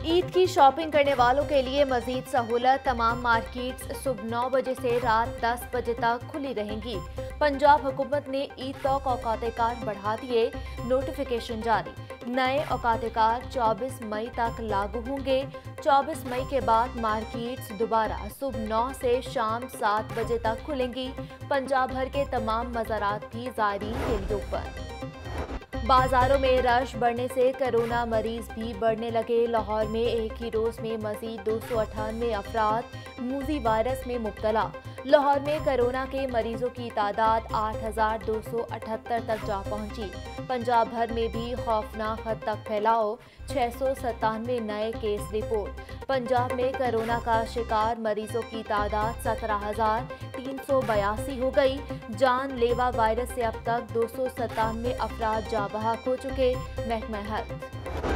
ईद की शॉपिंग करने वालों के लिए मजीद सहूलत। तमाम मार्केट्स सुबह 9 बजे से रात 10 बजे तक खुली रहेंगी। पंजाब हुकूमत ने ईद तक औकात-ए-कार बढ़ा दिए, नोटिफिकेशन जारी। नए औकात-ए-कार 24 मई तक लागू होंगे। 24 मई के बाद मार्केट्स दोबारा सुबह 9 से शाम 7 बजे तक खुलेंगी। पंजाब भर के तमाम मज़ारात भी ज़ायरीन के लिए ओपन। बाजारों में रश बढ़ने से कोरोना मरीज भी बढ़ने लगे। लाहौर में एक ही रोज में मजीद 298 अफराद मूजी वायरस में मुब्तला। लाहौर में कोरोना के मरीजों की तादाद 8,278 तक जा पहुंची। पंजाब भर में भी खौफनाक हद तक फैलाव, 697 नए केस रिपोर्ट। पंजाब में कोरोना का शिकार मरीजों की तादाद 17,382 हो गई। जानलेवा वायरस से अब तक 297 अफराद जाँ बहक हो चुके। महकमा हेल्थ।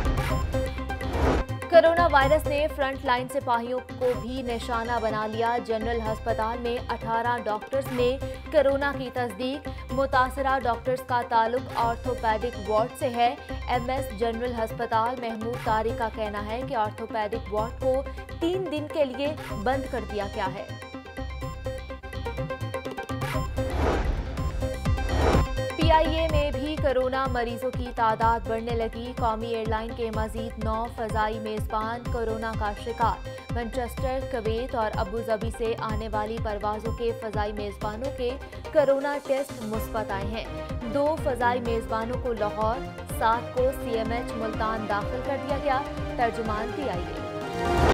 कोरोना वायरस ने फ्रंट लाइन सिपाहियों को भी निशाना बना लिया। जनरल अस्पताल में 18 डॉक्टर्स ने कोरोना की तस्दीक। मुतासरा डॉक्टर्स का ताल्लुक ऑर्थोपेडिक वार्ड से है। MS जनरल अस्पताल महमूद तारिक का कहना है कि ऑर्थोपेडिक वार्ड को 3 दिन के लिए बंद कर दिया गया है। PIA में भी कोरोना मरीजों की तादाद बढ़ने लगी। कौमी एयरलाइन के मजीद 9 फजाई मेजबान कोरोना का शिकार। मैनचेस्टर, कुवैत और अबू धाबी से आने वाली परवाजों के फजाई मेजबानों के कोरोना टेस्ट मुस्बत आए हैं। 2 फजाई मेजबानों को लाहौर, 7 को CMH मुल्तान दाखिल कर दिया गया। तर्जुमान PIA।